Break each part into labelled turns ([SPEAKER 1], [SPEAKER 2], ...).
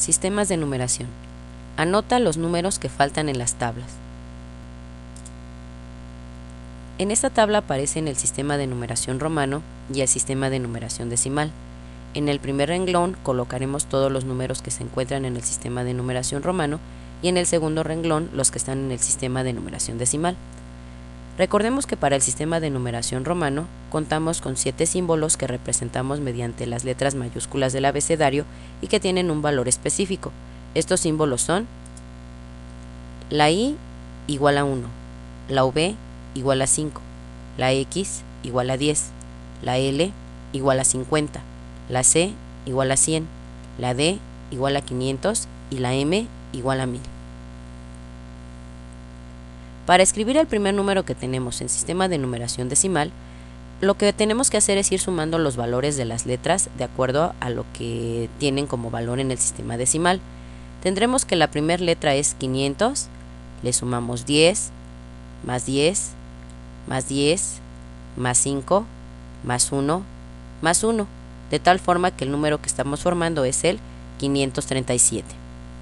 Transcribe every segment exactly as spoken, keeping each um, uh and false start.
[SPEAKER 1] Sistemas de numeración. Anota los números que faltan en las tablas. En esta tabla aparecen el sistema de numeración romano y el sistema de numeración decimal. En el primer renglón colocaremos todos los números que se encuentran en el sistema de numeración romano y en el segundo renglón los que están en el sistema de numeración decimal. Recordemos que para el sistema de numeración romano contamos con siete símbolos que representamos mediante las letras mayúsculas del abecedario y que tienen un valor específico. Estos símbolos son la I igual a uno, la V igual a cinco, la X igual a diez, la L igual a cincuenta, la C igual a cien, la D igual a quinientos y la M igual a mil. Para escribir el primer número que tenemos en sistema de numeración decimal, lo que tenemos que hacer es ir sumando los valores de las letras de acuerdo a lo que tienen como valor en el sistema decimal. Tendremos que la primera letra es quinientos, le sumamos diez, más diez, más diez, más cinco, más uno, más uno, de tal forma que el número que estamos formando es el quinientos treinta y siete.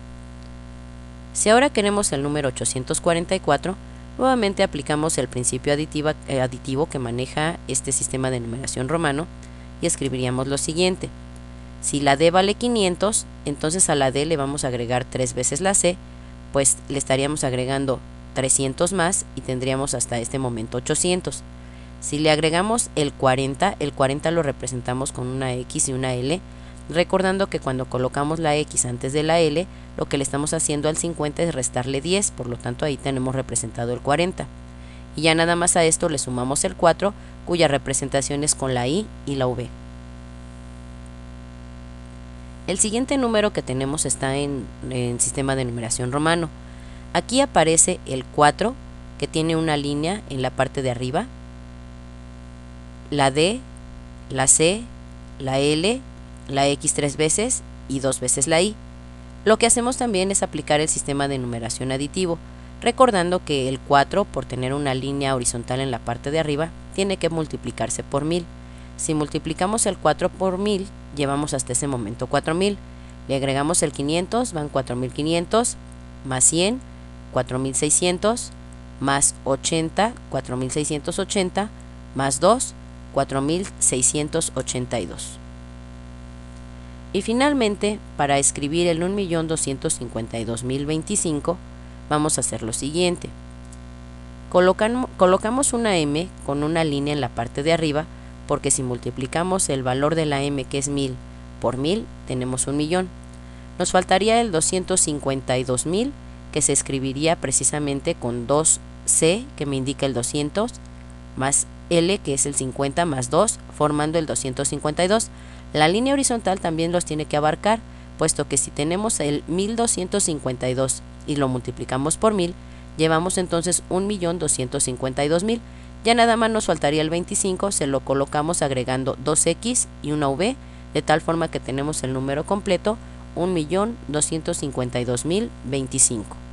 [SPEAKER 1] Si ahora queremos el número ochocientos cuarenta y cuatro, nuevamente aplicamos el principio aditiva, eh, aditivo que maneja este sistema de numeración romano y escribiríamos lo siguiente. Si la D vale quinientos, entonces a la D le vamos a agregar tres veces la C, pues le estaríamos agregando trescientos más y tendríamos hasta este momento ochocientos. Si le agregamos el cuarenta, el cuarenta lo representamos con una X y una L, recordando que cuando colocamos la X antes de la L, lo que le estamos haciendo al cincuenta es restarle diez, por lo tanto ahí tenemos representado el cuarenta. Y ya nada más a esto le sumamos el cuatro, cuya representación es con la I y la V. El siguiente número que tenemos está en, en sistema de numeración romano. Aquí aparece el cuatro, que tiene una línea en la parte de arriba, la D, la C, la L, la X tres veces y dos veces la Y. Lo que hacemos también es aplicar el sistema de numeración aditivo, recordando que el cuatro, por tener una línea horizontal en la parte de arriba, tiene que multiplicarse por mil. Si multiplicamos el cuatro por mil, llevamos hasta ese momento cuatro mil. Le agregamos el quinientos, van cuatro mil quinientos, más cien, cuatro mil seiscientos, más ochenta, cuatro mil seiscientos ochenta, más dos, cuatro mil seiscientos ochenta y dos. Y finalmente, para escribir el un millón doscientos cincuenta y dos mil veinticinco, vamos a hacer lo siguiente. Colocan, colocamos una M con una línea en la parte de arriba, porque si multiplicamos el valor de la M, que es mil, por mil, tenemos un millón. Nos faltaría el doscientos cincuenta y dos mil, que se escribiría precisamente con dos C, que me indica el doscientos, más L, que es el cincuenta, más dos, formando el doscientos cincuenta y dos. La línea horizontal también los tiene que abarcar, puesto que si tenemos el mil doscientos cincuenta y dos y lo multiplicamos por mil, llevamos entonces un millón doscientos cincuenta y dos mil. Ya nada más nos faltaría el veinticinco, se lo colocamos agregando dos X y una V, de tal forma que tenemos el número completo, un millón doscientos cincuenta y dos mil veinticinco.